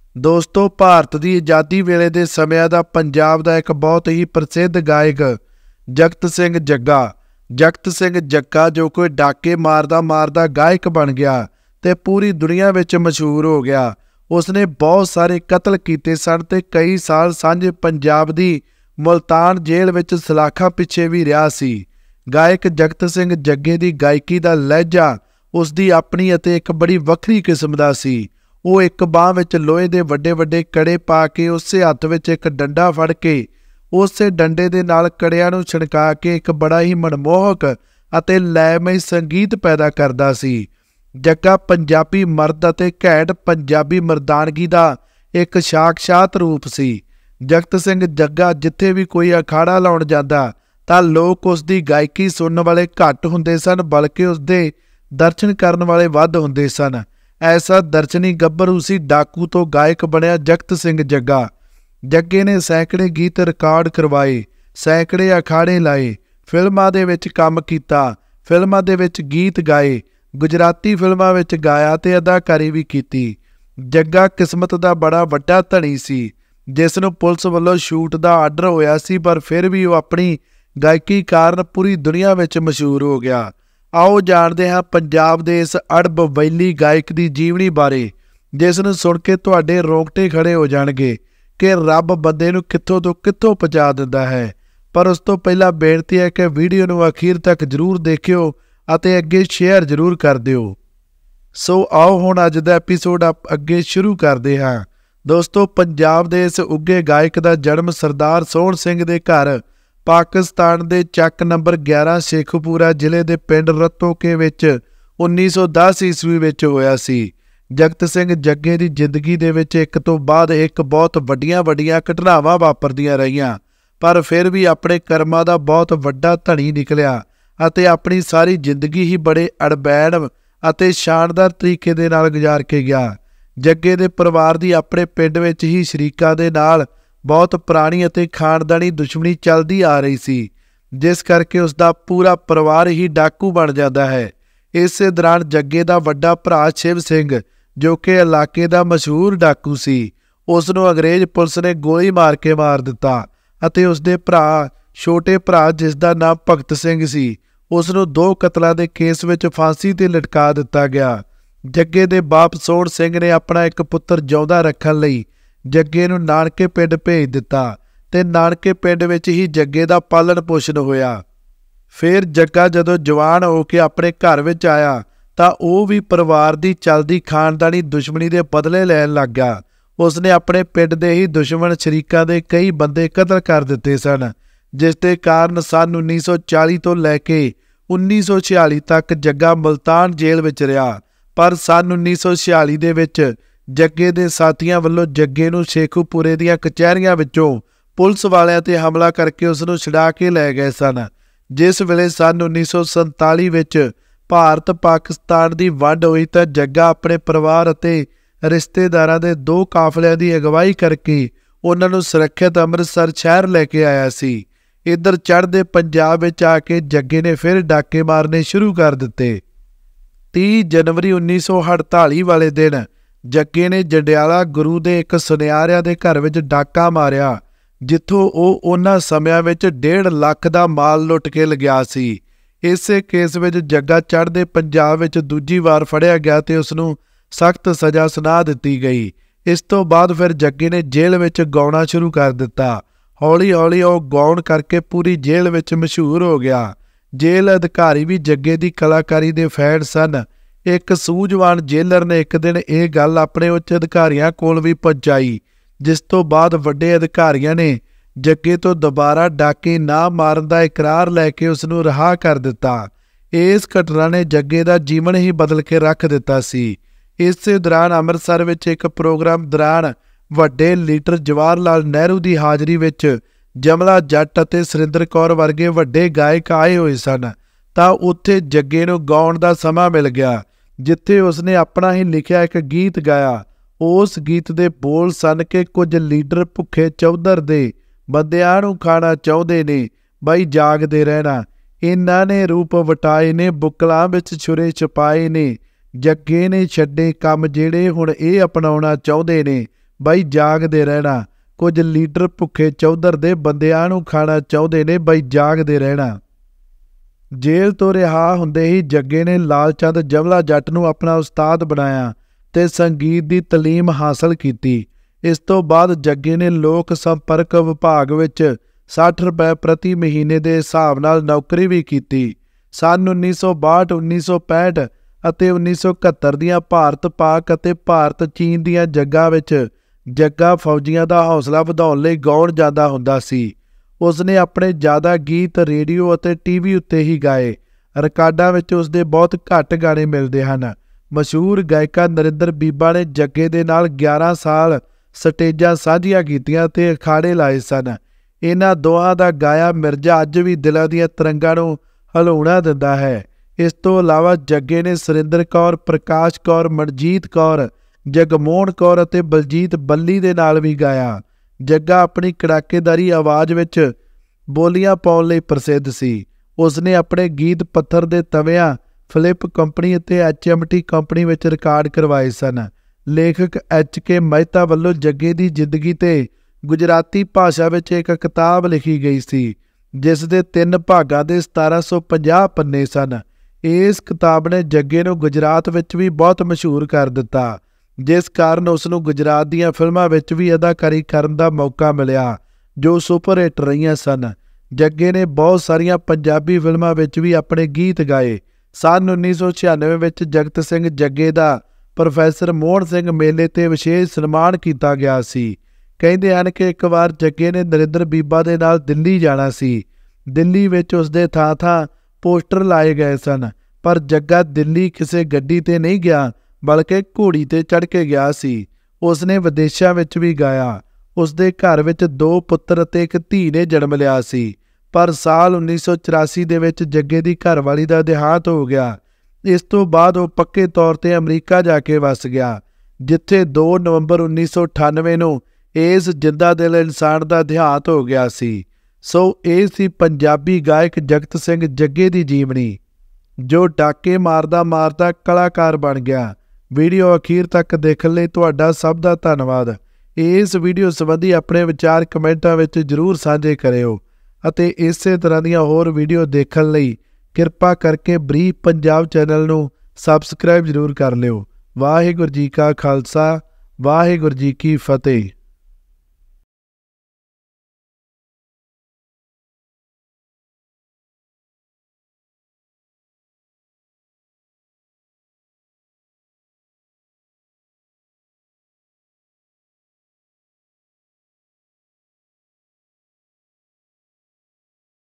ਦੋਸਤੋ, ਭਾਰਤ ਦੀ ਆਜ਼ਾਦੀ ਵੇਲੇ ਦੇ ਸਮਿਆਂ ਦਾ ਪੰਜਾਬ ਦਾ ਇੱਕ ਬਹੁਤ ਹੀ ਪ੍ਰਸਿੱਧ ਗਾਇਕ ਜਗਤ ਸਿੰਘ ਜੱਗਾ। ਜਗਤ ਸਿੰਘ ਜੱਗਾ ਜੋ ਕੋਈ ਡਾਕੇ ਮਾਰਦਾ ਗਾਇਕ ਬਣ ਗਿਆ ਤੇ ਪੂਰੀ ਦੁਨੀਆ ਵਿੱਚ ਮਸ਼ਹੂਰ ਹੋ ਗਿਆ। ਉਸਨੇ ਬਹੁਤ ਸਾਰੇ ਕਤਲ ਕੀਤੇ ਸਨ ਤੇ ਕਈ ਸਾਲ ਸਾਂਝੇ ਪੰਜਾਬ ਦੀ ਮੁਲਤਾਨ ਜੇਲ੍ਹ ਵਿੱਚ ਸਲਾਖਾਂ ਪਿੱਛੇ ਵੀ ਰਿਹਾ ਸੀ। ਗਾਇਕ ਜਗਤ ਸਿੰਘ ਜੱਗੇ ਦੀ ਗਾਇਕੀ ਦਾ ਲਹਿਜਾ ਉਸਦੀ ਆਪਣੀ ਅਤੇ ਇੱਕ ਬੜੀ ਵੱਖਰੀ ਕਿਸਮ ਦਾ ਸੀ। ਉਹ ਇੱਕ ਬਾਂਹ ਵਿੱਚ ਲੋਹੇ ਦੇ ਵੱਡੇ ਕੜੇ ਪਾ ਕੇ ਉਸੇ ਹੱਥ ਵਿੱਚ ਇੱਕ ਡੰਡਾ ਫੜ ਕੇ ਉਸੇ ਡੰਡੇ ਦੇ ਨਾਲ ਕੜਿਆਂ ਨੂੰ ਛਿਣਕਾ ਕੇ ਇੱਕ ਬੜਾ ਹੀ ਮਨਮੋਹਕ ਅਤੇ ਲੈਮਈ ਸੰਗੀਤ ਪੈਦਾ ਕਰਦਾ ਸੀ। ਜੱਗਾ ਪੰਜਾਬੀ ਮਰਦ ਅਤੇ ਘੈਂਟ ਪੰਜਾਬੀ ਮਰਦਾਨਗੀ ਦਾ ਇੱਕ ਸਾਖਸ਼ਾਤ ਰੂਪ ਸੀ। ਜਗਤ ਸਿੰਘ ਜੱਗਾ ਜਿੱਥੇ ਵੀ ਕੋਈ ਅਖਾੜਾ ਲਾਉਣ ਜਾਂਦਾ ਤਾਂ ਲੋਕ ਉਸ ਦੀ ਗਾਇਕੀ ਸੁਣਨ ਵਾਲੇ ਘੱਟ ਹੁੰਦੇ ਸਨ, ਬਲਕਿ ਉਸਦੇ ਦਰਸ਼ਨ ਕਰਨ ਵਾਲੇ ਵੱਧ ਹੁੰਦੇ ਸਨ। ਐਸਾ ਦਰਸ਼ਨੀ ਗੱਭਰੂ ਸੀ। ਡਾਕੂ ਤੋਂ ਗਾਇਕ ਬਣਿਆ ਜਗਤ ਸਿੰਘ ਜੱਗਾ। ਜੱਗੇ ਨੇ ਸੈਂਕੜੇ ਗੀਤ ਰਿਕਾਰਡ ਕਰਵਾਏ, ਸੈਂਕੜੇ ਅਖਾੜੇ ਲਾਏ, ਫਿਲਮਾਂ ਦੇ ਵਿੱਚ ਕੰਮ ਕੀਤਾ, ਫਿਲਮਾਂ ਦੇ ਵਿੱਚ ਗੀਤ ਗਾਏ, ਗੁਜਰਾਤੀ ਫਿਲਮਾਂ ਵਿੱਚ ਗਾਇਆ ਤੇ ਅਦਾਕਾਰੀ ਵੀ ਕੀਤੀ। ਜੱਗਾ ਕਿਸਮਤ ਦਾ ਬੜਾ ਵੱਡਾ ਧਨੀ ਸੀ, ਜਿਸ ਨੂੰ ਪੁਲਿਸ ਵੱਲੋਂ ਸ਼ੂਟ ਦਾ ਆਰਡਰ ਹੋਇਆ ਸੀ, ਪਰ ਫਿਰ ਵੀ ਉਹ ਆਪਣੀ ਗਾਇਕੀ ਕਾਰਨ ਪੂਰੀ ਦੁਨੀਆ ਵਿੱਚ ਮਸ਼ਹੂਰ ਹੋ ਗਿਆ। ਆਓ ਜਾਣਦੇ ਹਾਂ ਪੰਜਾਬ ਦੇ ਇਸ ਅੜਬ ਵੈਲੀ ਗਾਇਕ ਦੀ ਜੀਵਨੀ ਬਾਰੇ, ਜਿਸ ਨੂੰ ਸੁਣ ਕੇ ਤੁਹਾਡੇ ਰੋਂਗਟੇ ਖੜੇ ਹੋ ਜਾਣਗੇ ਕਿ ਰੱਬ ਬੰਦੇ ਨੂੰ ਕਿੱਥੋਂ ਤੋਂ ਕਿੱਥੋਂ ਪਹੁੰਚਾ ਦਿੰਦਾ ਹੈ। ਪਰ ਉਸ ਤੋਂ ਪਹਿਲਾਂ ਬੇਨਤੀ ਹੈ ਕਿ ਵੀਡੀਓ ਨੂੰ ਅਖੀਰ ਤੱਕ ਜ਼ਰੂਰ ਦੇਖਿਓ ਅਤੇ ਅੱਗੇ ਸ਼ੇਅਰ ਜ਼ਰੂਰ ਕਰ ਦਿਓ। ਸੋ ਆਓ ਹੁਣ ਅੱਜ ਦਾ ਐਪੀਸੋਡ ਅੱਗੇ ਸ਼ੁਰੂ ਕਰਦੇ ਹਾਂ। ਦੋਸਤੋ, ਪੰਜਾਬ ਦੇ ਇਸ ਉੱਘੇ ਗਾਇਕ ਦਾ ਜਨਮ ਸਰਦਾਰ ਸੋਹਣ ਸਿੰਘ ਦੇ ਘਰ ਪਾਕਿਸਤਾਨ ਦੇ ਚੱਕ ਨੰਬਰ 11 ਸ਼ੇਖੂਪੁਰਾ ਜ਼ਿਲ੍ਹੇ ਦੇ ਪਿੰਡ ਰਤੋਕੇ ਵਿੱਚ 1910 ਈਸਵੀ ਵਿੱਚ ਹੋਇਆ ਸੀ। ਜਗਤ ਸਿੰਘ ਜੱਗੇ ਦੀ ਜ਼ਿੰਦਗੀ ਦੇ ਵਿੱਚ ਇੱਕ ਤੋਂ ਬਾਅਦ ਇੱਕ ਬਹੁਤ ਵੱਡੀਆਂ ਘਟਨਾਵਾਂ ਵਾਪਰਦੀਆਂ ਰਹੀਆਂ, ਪਰ ਫਿਰ ਵੀ ਆਪਣੇ ਕਰਮਾਂ ਦਾ ਬਹੁਤ ਵੱਡਾ ਧਨੀ ਨਿਕਲਿਆ ਅਤੇ ਆਪਣੀ ਸਾਰੀ ਜ਼ਿੰਦਗੀ ਹੀ ਬੜੇ ਅੜਬੈਣ ਅਤੇ ਸ਼ਾਨਦਾਰ ਤਰੀਕੇ ਦੇ ਨਾਲ ਗੁਜ਼ਾਰ ਕੇ ਗਿਆ। ਜੱਗੇ ਦੇ ਪਰਿਵਾਰ ਦੀ ਆਪਣੇ ਪਿੰਡ ਵਿੱਚ ਹੀ ਸ਼ਰੀਕਾਂ ਦੇ ਨਾਲ ਬਹੁਤ ਪੁਰਾਣੀ ਅਤੇ ਖਾਨਦਾਨੀ ਦੁਸ਼ਮਣੀ ਚੱਲਦੀ ਆ ਰਹੀ ਸੀ, ਜਿਸ ਕਰਕੇ ਉਸ ਦਾ ਪੂਰਾ ਪਰਿਵਾਰ ਹੀ ਡਾਕੂ ਬਣ ਜਾਂਦਾ ਹੈ। ਇਸੇ ਦੌਰਾਨ ਜੱਗੇ ਦਾ ਵੱਡਾ ਭਰਾ ਸ਼ਿਵ ਸਿੰਘ, ਜੋ ਕਿ ਇਲਾਕੇ ਦਾ ਮਸ਼ਹੂਰ ਡਾਕੂ ਸੀ, ਉਸ ਨੂੰ ਅੰਗਰੇਜ਼ ਪੁਲਿਸ ਨੇ ਗੋਲੀ ਮਾਰ ਕੇ ਮਾਰ ਦਿੱਤਾ ਅਤੇ ਉਸਦੇ ਛੋਟੇ ਭਰਾ ਜਿਸ ਦਾ ਨਾਮ ਭਗਤ ਸਿੰਘ ਸੀ, ਉਸ ਨੂੰ 2 ਕਤਲਾਂ ਦੇ ਕੇਸ ਵਿੱਚ ਫਾਂਸੀ ਤੇ ਲਟਕਾ ਦਿੱਤਾ ਗਿਆ। ਜੱਗੇ ਦੇ ਬਾਪ ਸੋਹਣ ਸਿੰਘ ਨੇ ਆਪਣਾ ਇੱਕ ਪੁੱਤਰ ਜਿਉਂਦਾ ਰੱਖਣ ਲਈ ਜੱਗੇ ਨੂੰ ਨਾਨਕੇ ਪਿੰਡ ਭੇਜ ਦਿੱਤਾ ਤੇ ਨਾਨਕੇ ਪਿੰਡ ਵਿੱਚ ਹੀ ਜੱਗੇ ਦਾ ਪਾਲਣ ਪੋਸ਼ਣ ਹੋਇਆ। ਫਿਰ ਜੱਗਾ ਜਦੋਂ ਜਵਾਨ ਹੋ ਕੇ ਆਪਣੇ ਘਰ ਵਿੱਚ ਆਇਆ ਤਾਂ ਉਹ ਵੀ ਪਰਿਵਾਰ ਦੀ ਚੱਲਦੀ ਖਾਨਦਾਨੀ ਦੁਸ਼ਮਣੀ ਦੇ ਬਦਲੇ ਲੈਣ ਲੱਗ ਗਿਆ। ਉਸਨੇ ਆਪਣੇ ਪਿੰਡ ਦੇ ਹੀ ਦੁਸ਼ਮਣ ਸ਼ਰੀਕਾਂ ਦੇ ਕਈ ਬੰਦੇ ਕਤਲ ਕਰ ਦਿੱਤੇ ਸਨ, ਜਿਸ ਦੇ ਕਾਰਨ ਸੰਨ 1940 ਤੋਂ ਲੈ ਕੇ 1946 ਤੱਕ ਜੱਗਾ ਮੁਲਤਾਨ ਜੇਲ੍ਹ ਵਿੱਚ ਰਿਹਾ। ਪਰ ਸੰਨ 1946 ਦੇ ਵਿੱਚ ਜੱਗੇ ਦੇ ਸਾਥੀਆਂ ਵੱਲੋਂ ਜੱਗੇ ਨੂੰ ਸ਼ੇਖੂਪੁਰੇ ਦੀਆਂ ਕਚਹਿਰੀਆਂ ਵਿੱਚੋਂ ਪੁਲਿਸ ਵਾਲਿਆਂ ਤੇ ਹਮਲਾ ਕਰਕੇ ਉਸ ਨੂੰ ਛੁਡਾ ਕੇ ਲੈ ਗਏ ਸਨ। ਜਿਸ ਵੇਲੇ ਸੰਨ 1947 ਵਿੱਚ ਭਾਰਤ ਪਾਕਿਸਤਾਨ ਦੀ ਵੰਡ ਹੋਈ ਤਾਂ ਜੱਗਾ ਆਪਣੇ ਪਰਿਵਾਰ ਅਤੇ ਰਿਸ਼ਤੇਦਾਰਾਂ ਦੇ 2 ਕਾਫਲਿਆਂ ਦੀ ਅਗਵਾਈ ਕਰਕੇ ਉਹਨਾਂ ਨੂੰ ਸੁਰੱਖਿਅਤ ਅੰਮ੍ਰਿਤਸਰ ਸ਼ਹਿਰ ਲੈ ਕੇ ਆਇਆ ਸੀ। ਇੱਧਰ ਚੜ੍ਹਦੇ ਪੰਜਾਬ ਵਿੱਚ ਆ ਕੇ ਜੱਗੇ ਨੇ ਫਿਰ ਡਾਕੇ ਮਾਰਨੇ ਸ਼ੁਰੂ ਕਰ ਦਿੱਤੇ। 30 ਜਨਵਰੀ 1948 ਵਾਲੇ ਦਿਨ ਜੱਗੇ ਨੇ ਜੰਡਿਆਲਾ ਗੁਰੂ ਦੇ ਇੱਕ ਸੁਨਿਆਰਿਆਂ ਦੇ ਘਰ ਵਿੱਚ ਡਾਕਾ ਮਾਰਿਆ, ਜਿੱਥੋਂ ਉਹ ਉਹਨਾਂ ਸਮਿਆਂ ਵਿੱਚ 1.5 ਲੱਖ ਦਾ ਮਾਲ ਲੁੱਟ ਕੇ ਲਿਆ ਸੀ। ਇਸੇ ਕੇਸ ਵਿੱਚ ਜੱਗਾ ਚੜ੍ਹਦੇ ਪੰਜਾਬ ਵਿੱਚ ਦੂਜੀ ਵਾਰ ਫੜਿਆ ਗਿਆ ਤੇ ਉਸ ਨੂੰ ਸਖਤ ਸਜ਼ਾ ਸੁਣਾ ਦਿੱਤੀ ਗਈ। ਇਸ ਤੋਂ ਬਾਅਦ ਫਿਰ ਜੱਗੇ ਨੇ ਜੇਲ੍ਹ ਵਿੱਚ ਗਾਉਣਾ ਸ਼ੁਰੂ ਕਰ ਦਿੱਤਾ। ਹੌਲੀ ਉਹ ਗਾਉਣ ਕਰਕੇ ਪੂਰੀ ਜੇਲ੍ਹ ਵਿੱਚ ਮਸ਼ਹੂਰ ਹੋ ਗਿਆ। ਜੇਲ੍ਹ ਅਧਿਕਾਰੀ ਵੀ ਜੱਗੇ ਦੀ ਕਲਾਕਾਰੀ ਦੇ ਫੈਨ ਸਨ। ਇੱਕ ਸੂਝਵਾਨ ਜੇਲਰ ਨੇ ਇੱਕ ਦਿਨ ਇਹ ਗੱਲ ਆਪਣੇ ਉੱਚ ਅਧਿਕਾਰੀਆਂ ਕੋਲ ਵੀ ਪਹੁੰਚਾਈ, ਜਿਸ ਤੋਂ ਬਾਅਦ ਵੱਡੇ ਅਧਿਕਾਰੀਆਂ ਨੇ ਜੱਗੇ ਤੋਂ ਦੁਬਾਰਾ ਡਾਕੇ ਨਾ ਮਾਰਨ ਦਾ ਇਕਰਾਰ ਲੈ ਕੇ ਉਸ ਨੂੰ ਰਿਹਾ ਕਰ ਦਿੱਤਾ। ਇਸ ਘਟਨਾ ਨੇ ਜੱਗੇ ਦਾ ਜੀਵਨ ਹੀ ਬਦਲ ਕੇ ਰੱਖ ਦਿੱਤਾ ਸੀ। ਇਸੇ ਦੌਰਾਨ ਅੰਮ੍ਰਿਤਸਰ ਵਿੱਚ ਇੱਕ ਪ੍ਰੋਗਰਾਮ ਦੌਰਾਨ ਵੱਡੇ ਲੀਡਰ ਜਵਾਹਰ ਲਾਲ ਨਹਿਰੂ ਦੀ ਹਾਜ਼ਰੀ ਵਿੱਚ ਜਮਲਾ ਜੱਟ ਅਤੇ ਸੁਰਿੰਦਰ ਕੌਰ ਵਰਗੇ ਵੱਡੇ ਗਾਇਕ ਆਏ ਹੋਏ ਸਨ, ਤਾਂ ਉੱਥੇ ਜੱਗੇ ਨੂੰ ਗਾਉਣ ਦਾ ਸਮਾਂ ਮਿਲ ਗਿਆ, ਜਿੱਥੇ ਉਸਨੇ ਆਪਣਾ ਹੀ ਲਿਖਿਆ ਇੱਕ ਗੀਤ ਗਾਇਆ। ਉਸ ਗੀਤ ਦੇ ਬੋਲ ਸਨ ਕਿ ਕੁਝ ਲੀਡਰ ਭੁੱਖੇ ਚੌਧਰ ਦੇ ਬੰਦਿਆਂ ਨੂੰ ਖਾਣਾ ਚਾਹੁੰਦੇ ਨੇ, ਬਈ ਜਾਗਦੇ ਰਹਿਣਾ, ਇਹਨਾਂ ਨੇ ਰੂਪ ਵਟਾਏ ਨੇ, ਬੁੱਕਲਾਂ ਵਿੱਚ ਛੁਰੇ ਛੁਪਾਏ ਨੇ, ਜੱਗੇ ਨੇ ਛੱਡੇ ਕੰਮ ਜਿਹੜੇ ਹੁਣ ਇਹ ਅਪਣਾਉਣਾ ਚਾਹੁੰਦੇ ਨੇ, ਬਈ ਜਾਗਦੇ ਰਹਿਣਾ। ਕੁਝ ਲੀਡਰ ਭੁੱਖੇ ਚੌਧਰ ਦੇ ਬੰਦਿਆਂ ਨੂੰ ਖਾਣਾ ਚਾਹੁੰਦੇ ਨੇ ਬਈ ਜਾਗਦੇ ਰਹਿਣਾ। ਜੇਲ੍ਹ ਤੋਂ ਰਿਹਾ ਹੁੰਦੇ ਹੀ ਜੱਗੇ ਨੇ ਲਾਲ ਚੰਦ ਜਮਲਾ ਜੱਟ ਨੂੰ ਆਪਣਾ ਉਸਤਾਦ ਬਣਾਇਆ ਤੇ ਸੰਗੀਤ ਦੀ ਤਾਲੀਮ ਹਾਸਲ ਕੀਤੀ। ਇਸ ਤੋਂ ਬਾਅਦ ਜੱਗੇ ਨੇ ਲੋਕ ਸੰਪਰਕ ਵਿਭਾਗ ਵਿੱਚ 60 ਰੁਪਏ ਪ੍ਰਤੀ ਮਹੀਨੇ ਦੇ ਹਿਸਾਬ ਨਾਲ ਨੌਕਰੀ ਵੀ ਕੀਤੀ। ਸੰਨ 1962, 1965 ਅਤੇ 1971 ਦੀਆਂ ਭਾਰਤ ਪਾਕ ਅਤੇ ਭਾਰਤ ਚੀਨ ਦੀਆਂ ਜੰਗਾਂ ਵਿੱਚ ਜੱਗਾ ਫੌਜੀਆਂ ਦਾ ਹੌਸਲਾ ਵਧਾਉਣ ਲਈ ਗਾਉਣ ਜਾਂਦਾ ਹੁੰਦਾ ਸੀ। ਉਸਨੇ ਆਪਣੇ ਜ਼ਿਆਦਾ ਗੀਤ ਰੇਡੀਓ ਅਤੇ ਟੀਵੀ ਉੱਤੇ ਹੀ ਗਾਏ। ਰਿਕਾਰਡਾਂ ਵਿੱਚ ਉਸਦੇ ਬਹੁਤ ਘੱਟ ਗਾਣੇ ਮਿਲਦੇ ਹਨ। ਮਸ਼ਹੂਰ ਗਾਇਕਾ ਨਰਿੰਦਰ ਬੀਬਾ ਨੇ ਜੱਗੇ ਦੇ ਨਾਲ 11 ਸਾਲ ਸਟੇਜਾਂ ਸਾਂਝੀਆਂ ਕੀਤੀਆਂ ਤੇ ਅਖਾੜੇ ਲਾਏ ਸਨ। ਇਹਨਾਂ ਦੋਹਾਂ ਦਾ ਗਾਇਆ ਮਿਰਜ਼ਾ ਅੱਜ ਵੀ ਦਿਲਾਂ ਦੀਆਂ ਤਰੰਗਾਂ ਨੂੰ ਹਿਲਾਉਣਾ ਦਿੰਦਾ ਹੈ। ਇਸ ਤੋਂ ਇਲਾਵਾ ਜੱਗੇ ਨੇ ਸੁਰਿੰਦਰ ਕੌਰ, ਪ੍ਰਕਾਸ਼ ਕੌਰ, ਮਨਜੀਤ ਕੌਰ, ਜਗਮੋਹਨ ਕੌਰ ਅਤੇ ਬਲਜੀਤ ਬੱਲੀ ਦੇ ਨਾਲ ਵੀ ਗਾਇਆ। ਜੱਗਾ ਆਪਣੀ ਕੜਾਕੇਦਾਰੀ ਆਵਾਜ਼ ਵਿੱਚ ਬੋਲੀਆਂ ਪਾਉਣ ਲਈ ਪ੍ਰਸਿੱਧ ਸੀ। ਉਸਨੇ ਆਪਣੇ ਗੀਤ ਪੱਥਰ ਦੇ ਤਵਿਆਂ, ਫਿਲਿਪ ਕੰਪਨੀ ਅਤੇ HMT ਕੰਪਨੀ ਵਿੱਚ ਰਿਕਾਰਡ ਕਰਵਾਏ ਸਨ। ਲੇਖਕ HK ਮਹਿਤਾ ਵੱਲੋਂ ਜੱਗੇ ਦੀ ਜ਼ਿੰਦਗੀ ਤੇ ਗੁਜਰਾਤੀ ਭਾਸ਼ਾ ਵਿੱਚ ਇੱਕ ਕਿਤਾਬ ਲਿਖੀ ਗਈ ਸੀ, ਜਿਸ ਦੇ 3 ਭਾਗਾਂ ਦੇ 1750 ਪੰਨੇ ਸਨ। ਇਸ ਕਿਤਾਬ ਨੇ ਜੱਗੇ ਨੂੰ ਗੁਜਰਾਤ ਵਿੱਚ ਵੀ ਬਹੁਤ ਮਸ਼ਹੂਰ ਕਰ ਦਿੱਤਾ, ਜਿਸ ਕਾਰਨ ਉਸ ਨੂੰ ਗੁਜਰਾਤ ਦੀਆਂ ਫਿਲਮਾਂ ਵਿੱਚ ਵੀ ਅਦਾਕਾਰੀ ਕਰਨ ਦਾ ਮੌਕਾ ਮਿਲਿਆ, ਜੋ ਸੁਪਰ ਹਿੱਟ ਰਹੀਆਂ ਸਨ। ਜੱਗੇ ਨੇ ਬਹੁਤ ਸਾਰੀਆਂ ਪੰਜਾਬੀ ਫਿਲਮਾਂ ਵਿੱਚ ਵੀ ਆਪਣੇ ਗੀਤ ਗਾਏ। ਸੰਨ 1996 ਵਿੱਚ ਜਗਤ ਸਿੰਘ ਜੱਗੇ ਦਾ ਪ੍ਰੋਫੈਸਰ ਮੋਹਨ ਸਿੰਘ ਮੇਲੇ 'ਤੇ ਵਿਸ਼ੇਸ਼ ਸਨਮਾਨ ਕੀਤਾ ਗਿਆ ਸੀ। ਕਹਿੰਦੇ ਹਨ ਕਿ ਇੱਕ ਵਾਰ ਜੱਗੇ ਨੇ ਨਰਿੰਦਰ ਬੀਬਾ ਦੇ ਨਾਲ ਦਿੱਲੀ ਜਾਣਾ ਸੀ। ਦਿੱਲੀ ਵਿੱਚ ਉਸਦੇ ਥਾਂ-ਥਾਂ ਪੋਸਟਰ ਲਾਏ ਗਏ ਸਨ, ਪਰ ਜੱਗਾ ਦਿੱਲੀ ਕਿਸੇ ਗੱਡੀ 'ਤੇ ਨਹੀਂ ਗਿਆ, ਬਲਕਿ ਘੋੜੀ 'ਤੇ ਚੜ੍ਹ ਕੇ ਗਿਆ ਸੀ। ਉਸਨੇ ਵਿਦੇਸ਼ਾਂ ਵਿੱਚ ਵੀ ਗਾਇਆ। ਉਸਦੇ ਘਰ ਵਿੱਚ 2 ਪੁੱਤਰ ਅਤੇ ਇੱਕ ਧੀ ਨੇ ਜਨਮ ਲਿਆ ਸੀ, ਪਰ ਸਾਲ 1984 ਦੇ ਵਿੱਚ ਜੱਗੇ ਦੀ ਘਰਵਾਲੀ ਦਾ ਦੇਹਾਂਤ ਹੋ ਗਿਆ। ਇਸ ਤੋਂ ਬਾਅਦ ਉਹ ਪੱਕੇ ਤੌਰ 'ਤੇ ਅਮਰੀਕਾ ਜਾ ਕੇ ਵਸ ਗਿਆ, ਜਿੱਥੇ 2 ਨਵੰਬਰ 1998 ਨੂੰ ਇਸ ਜਿੰਦਾ ਦਿਲ ਇਨਸਾਨ ਦਾ ਦੇਹਾਂਤ ਹੋ ਗਿਆ ਸੀ। ਸੋ ਇਹ ਸੀ ਪੰਜਾਬੀ ਗਾਇਕ ਜਗਤ ਸਿੰਘ ਜੱਗੇ ਦੀ ਜੀਵਨੀ, ਜੋ ਡਾਕੇ ਮਾਰਦਾ ਮਾਰਦਾ ਕਲਾਕਾਰ ਬਣ ਗਿਆ। ਵੀਡੀਓ ਅਖੀਰ ਤੱਕ ਦੇਖਣ ਲਈ ਤੁਹਾਡਾ ਸਭ ਦਾ ਧੰਨਵਾਦ। ਇਸ ਵੀਡੀਓ ਸੰਬੰਧੀ ਆਪਣੇ ਵਿਚਾਰ ਕਮੈਂਟਾਂ ਵਿੱਚ ਜ਼ਰੂਰ ਸਾਂਝੇ ਕਰਿਓ ਅਤੇ ਇਸੇ ਤਰ੍ਹਾਂ ਦੀਆਂ ਹੋਰ ਵੀਡੀਓ ਦੇਖਣ ਲਈ ਕਿਰਪਾ ਕਰਕੇ ਬਰੀਫ ਪੰਜਾਬ ਚੈਨਲ ਨੂੰ ਸਬਸਕ੍ਰਾਈਬ ਜ਼ਰੂਰ ਕਰ ਲਿਓ। ਵਾਹਿਗੁਰੂ ਜੀ ਕਾ ਖਾਲਸਾ, ਵਾਹਿਗੁਰੂ ਜੀ ਕੀ ਫਤਿਹ।